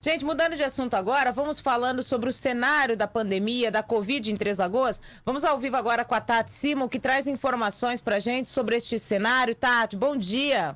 Gente, mudando de assunto agora, vamos falando sobre o cenário da pandemia da Covid em Três Lagoas. Vamos ao vivo agora com a Tati Simon, que traz informações pra gente sobre este cenário. Tati, bom dia.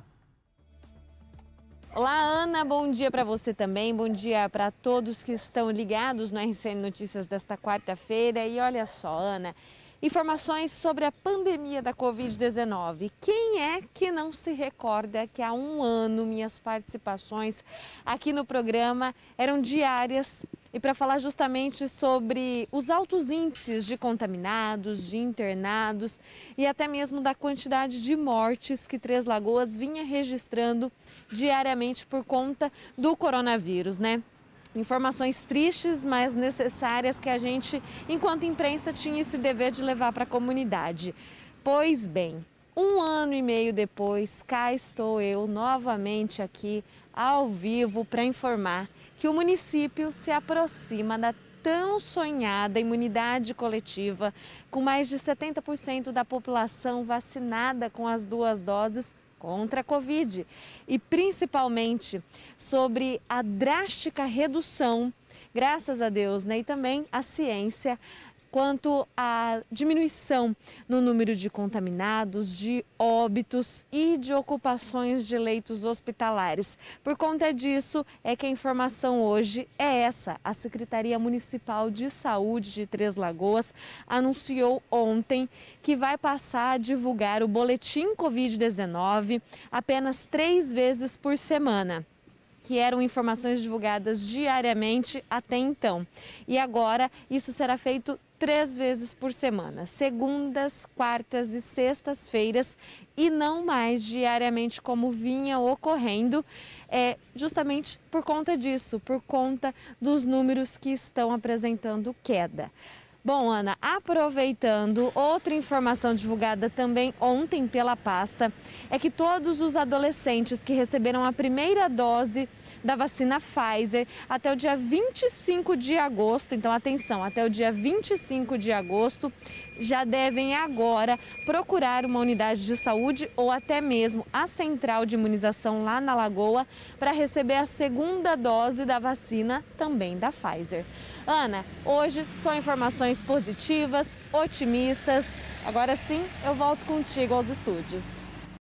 Olá, Ana, bom dia para você também, bom dia para todos que estão ligados no RCN Notícias desta quarta-feira. E olha só, Ana, informações sobre a pandemia da Covid-19. Quem é que não se recorda que há um ano minhas participações aqui no programa eram diárias? E para falar justamente sobre os altos índices de contaminados, de internados e até mesmo da quantidade de mortes que Três Lagoas vinha registrando diariamente por conta do coronavírus, né? Informações tristes, mas necessárias que a gente, enquanto imprensa, tinha esse dever de levar para a comunidade. Pois bem, um ano e meio depois, cá estou eu novamente aqui ao vivo para informar que o município se aproxima da tão sonhada imunidade coletiva, com mais de 70% da população vacinada com as 2 doses contra a Covid, e principalmente sobre a drástica redução, graças a Deus, né, e também a ciência, quanto à diminuição no número de contaminados, de óbitos e de ocupações de leitos hospitalares. Por conta disso, é que a informação hoje é essa. A Secretaria Municipal de Saúde de Três Lagoas anunciou ontem que vai passar a divulgar o boletim Covid-19 apenas 3 vezes por semana, que eram informações divulgadas diariamente até então. E agora isso será feito 3 vezes por semana, segundas, quartas e sextas-feiras, e não mais diariamente como vinha ocorrendo, justamente por conta disso, por conta dos números que estão apresentando queda. Bom, Ana, aproveitando, outra informação divulgada também ontem pela pasta é que todos os adolescentes que receberam a primeira dose da vacina Pfizer até o dia 25 de agosto, então atenção, até o dia 25 de agosto, já devem agora procurar uma unidade de saúde ou até mesmo a central de imunização lá na Lagoa para receber a segunda dose da vacina também da Pfizer. Ana, hoje só informações positivas, otimistas. Agora sim, eu volto contigo aos estúdios.